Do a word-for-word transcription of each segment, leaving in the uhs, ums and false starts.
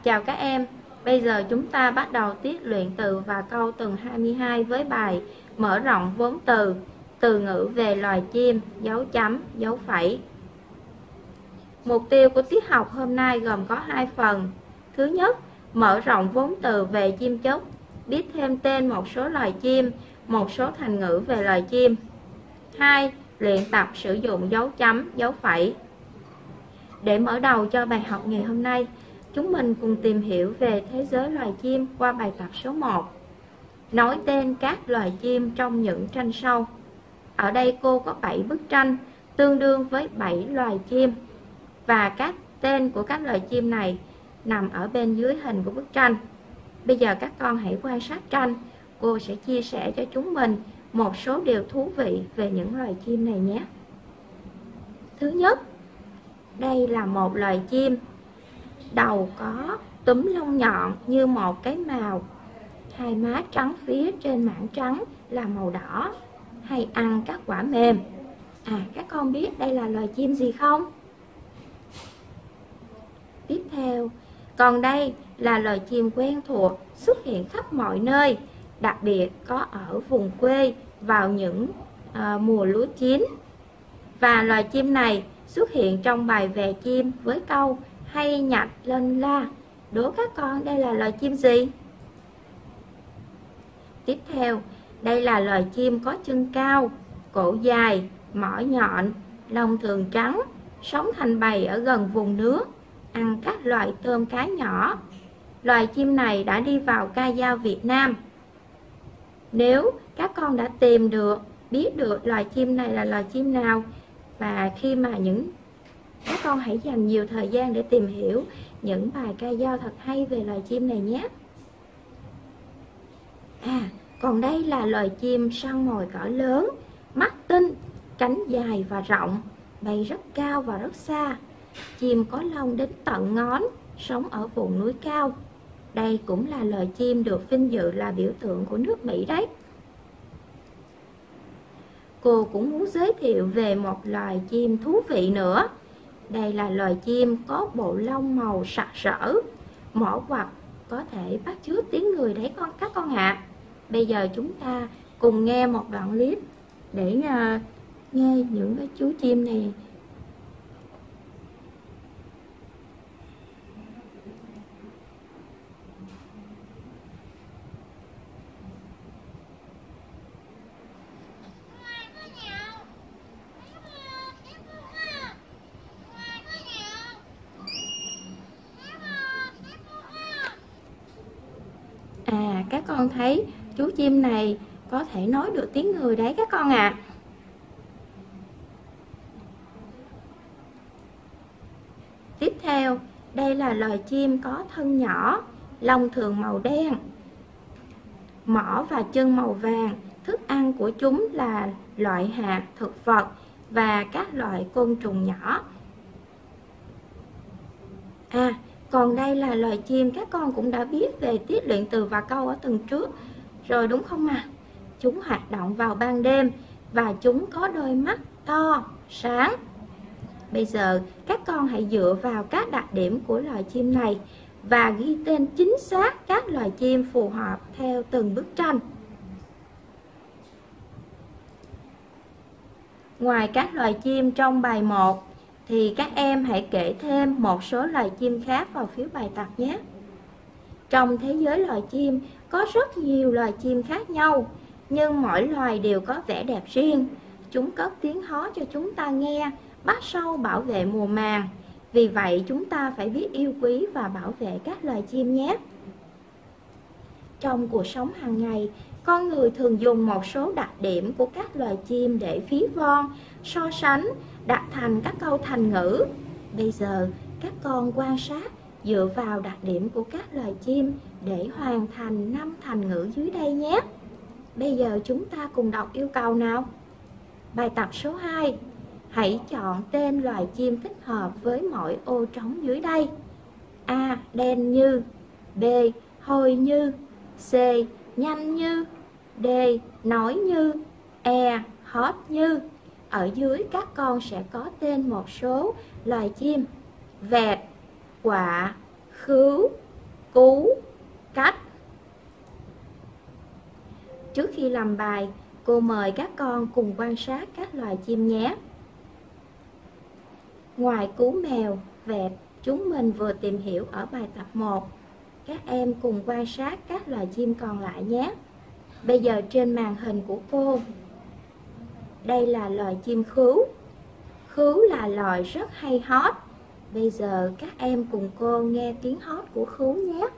Chào các em, bây giờ chúng ta bắt đầu tiết luyện từ và câu tuần hai mươi hai với bài mở rộng vốn từ, từ ngữ về loài chim, dấu chấm, dấu phẩy. Mục tiêu của tiết học hôm nay gồm có hai phần. Thứ nhất, mở rộng vốn từ về chim chóc, biết thêm tên một số loài chim, một số thành ngữ về loài chim. Hai, luyện tập sử dụng dấu chấm, dấu phẩy. Để mở đầu cho bài học ngày hôm nay, chúng mình cùng tìm hiểu về thế giới loài chim qua bài tập số một. Nói tên các loài chim trong những tranh sau. Ở đây cô có bảy bức tranh, tương đương với bảy loài chim. Và các tên của các loài chim này nằm ở bên dưới hình của bức tranh. Bây giờ các con hãy quan sát tranh, cô sẽ chia sẻ cho chúng mình một số điều thú vị về những loài chim này nhé. Thứ nhất, đây là một loài chim. Đầu có túm lông nhọn như một cái mào. Hai má trắng phía trên mảng trắng là màu đỏ. Hay ăn các quả mềm. À, các con biết đây là loài chim gì không? Tiếp theo, còn đây là loài chim quen thuộc, xuất hiện khắp mọi nơi, đặc biệt có ở vùng quê vào những à, mùa lúa chín. Và loài chim này xuất hiện trong bài về chim với câu hay nhặt lên la. Đố các con đây là loài chim gì? Tiếp theo, đây là loài chim có chân cao, cổ dài, mỏ nhọn, lông thường trắng, sống thành bầy ở gần vùng nước, ăn các loại tôm cá nhỏ. Loài chim này đã đi vào ca dao Việt Nam. Nếu các con đã tìm được, biết được loài chim này là loài chim nào, và khi mà những các con hãy dành nhiều thời gian để tìm hiểu những bài ca dao thật hay về loài chim này nhé. À, còn đây là loài chim săn mồi cỡ lớn, mắt tinh, cánh dài và rộng, bay rất cao và rất xa. Chim có lông đến tận ngón, sống ở vùng núi cao. Đây cũng là loài chim được vinh dự là biểu tượng của nước Mỹ đấy. Cô cũng muốn giới thiệu về một loài chim thú vị nữa. Đây là loài chim có bộ lông màu sặc sỡ, mỏ quặt, có thể bắt chước tiếng người đấy con các con ạ. À. Bây giờ chúng ta cùng nghe một đoạn clip để uh, nghe những cái chú chim này. À, các con thấy chú chim này có thể nói được tiếng người đấy các con ạ. À. Tiếp theo, đây là loài chim có thân nhỏ, lông thường màu đen, mỏ và chân màu vàng. Thức ăn của chúng là loại hạt, thực vật và các loại côn trùng nhỏ. À, còn đây là loài chim các con cũng đã biết về tiết luyện từ và câu ở tuần trước rồi đúng không ạ? À? Chúng hoạt động vào ban đêm và chúng có đôi mắt to, sáng. Bây giờ các con hãy dựa vào các đặc điểm của loài chim này và ghi tên chính xác các loài chim phù hợp theo từng bức tranh. Ngoài các loài chim trong bài một, thì các em hãy kể thêm một số loài chim khác vào phiếu bài tập nhé. Trong thế giới loài chim có rất nhiều loài chim khác nhau, nhưng mỗi loài đều có vẻ đẹp riêng. Chúng cất tiếng hót cho chúng ta nghe, bắt sâu bảo vệ mùa màng. Vì vậy chúng ta phải biết yêu quý và bảo vệ các loài chim nhé. Trong cuộc sống hàng ngày, con người thường dùng một số đặc điểm của các loài chim để ví von, so sánh, đặt thành các câu thành ngữ. Bây giờ các con quan sát dựa vào đặc điểm của các loài chim để hoàn thành năm thành ngữ dưới đây nhé. Bây giờ chúng ta cùng đọc yêu cầu nào. Bài tập số hai. Hãy chọn tên loài chim thích hợp với mỗi ô trống dưới đây. A. Đen như. B. Hôi như. C. Nhanh như. D. Nói như. E. Hót như. Ở dưới các con sẽ có tên một số loài chim: vẹt, quạ, khứu, cú, cách. Trước khi làm bài, cô mời các con cùng quan sát các loài chim nhé. Ngoài cú mèo, vẹt, chúng mình vừa tìm hiểu ở bài tập một, các em cùng quan sát các loài chim còn lại nhé. Bây giờ trên màn hình của cô, đây là loài chim khứu. Khứu là loài rất hay hót. Bây giờ các em cùng cô nghe tiếng hót của khứu nhé.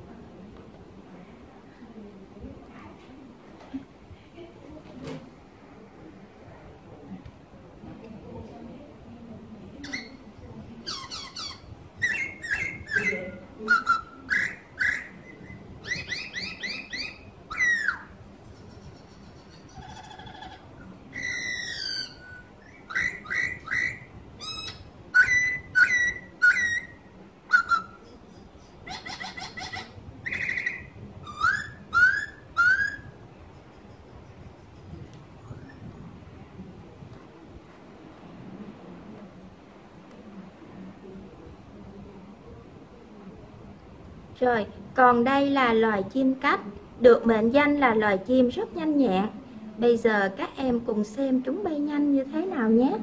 Rồi, còn đây là loài chim cách, được mệnh danh là loài chim rất nhanh nhẹn. Bây giờ các em cùng xem chúng bay nhanh như thế nào nhé.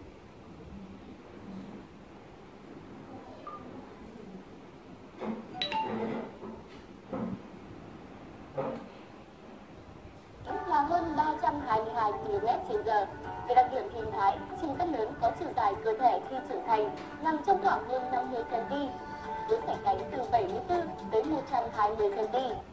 Là hơn ba trăm hai mươi hai ki lô mét trên giờ. Về đặc điểm hình thái, chim cắt lớn có chiều dài cơ thể khi trưởng thành nằm trong khoảng hơn năm mươi xăng ti mét, với sải cánh từ bảy mươi tư tới một trăm hai mươi xăng ti mét.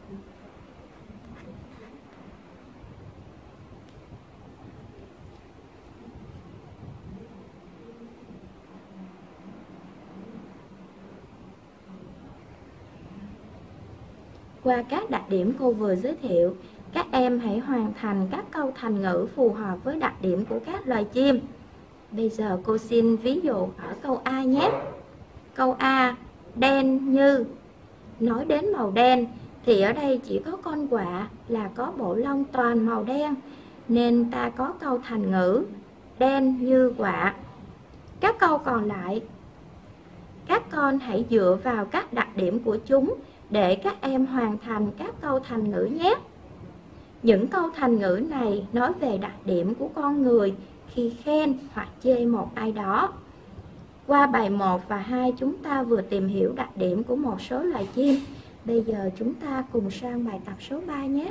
Qua các đặc điểm cô vừa giới thiệu, các em hãy hoàn thành các câu thành ngữ phù hợp với đặc điểm của các loài chim. Bây giờ cô xin ví dụ ở câu A nhé. Câu A, đen như. Nói đến màu đen thì ở đây chỉ có con quạ là có bộ lông toàn màu đen, nên ta có câu thành ngữ đen như quạ. Các câu còn lại, các con hãy dựa vào các đặc điểm của chúng để các em hoàn thành các câu thành ngữ nhé. Những câu thành ngữ này nói về đặc điểm của con người khi khen hoặc chê một ai đó. Qua bài một và hai chúng ta vừa tìm hiểu đặc điểm của một số loài chim. Bây giờ chúng ta cùng sang bài tập số ba nhé.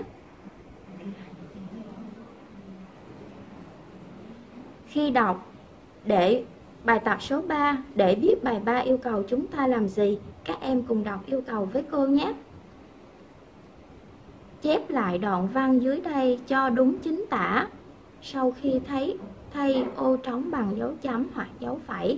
Khi đọc để bài tập số ba, để biết bài ba yêu cầu chúng ta làm gì, các em cùng đọc yêu cầu với cô nhé. Chép lại đoạn văn dưới đây cho đúng chính tả. Sau khi thấy thay ô trống bằng dấu chấm hoặc dấu phẩy.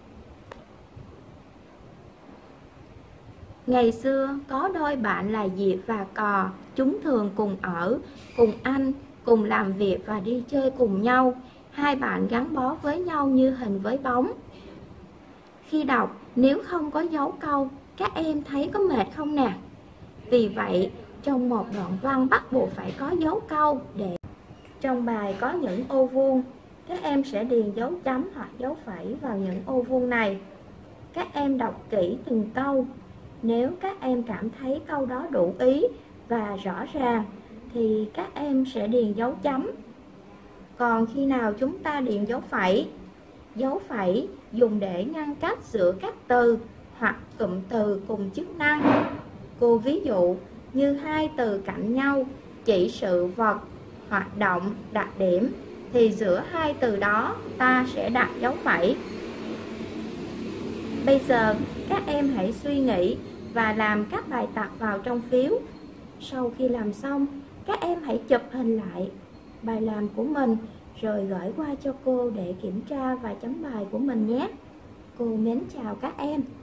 Ngày xưa có đôi bạn là Diệp và Cò. Chúng thường cùng ở, cùng ăn, cùng làm việc và đi chơi cùng nhau. Hai bạn gắn bó với nhau như hình với bóng. Khi đọc, nếu không có dấu câu, các em thấy có mệt không nè? Vì vậy, trong một đoạn văn bắt buộc phải có dấu câu. Để trong bài có những ô vuông, các em sẽ điền dấu chấm hoặc dấu phẩy vào những ô vuông này. Các em đọc kỹ từng câu. Nếu các em cảm thấy câu đó đủ ý và rõ ràng thì các em sẽ điền dấu chấm. Còn khi nào chúng ta điền dấu phẩy? Dấu phẩy dùng để ngăn cách giữa các từ hoặc cụm từ cùng chức năng. Cô ví dụ như hai từ cạnh nhau chỉ sự vật, hoạt động, đặc điểm thì giữa hai từ đó ta sẽ đặt dấu phẩy. Bây giờ các em hãy suy nghĩ và làm các bài tập vào trong phiếu. Sau khi làm xong, các em hãy chụp hình lại bài làm của mình rồi gửi qua cho cô để kiểm tra và chấm bài của mình nhé. Cô mến chào các em.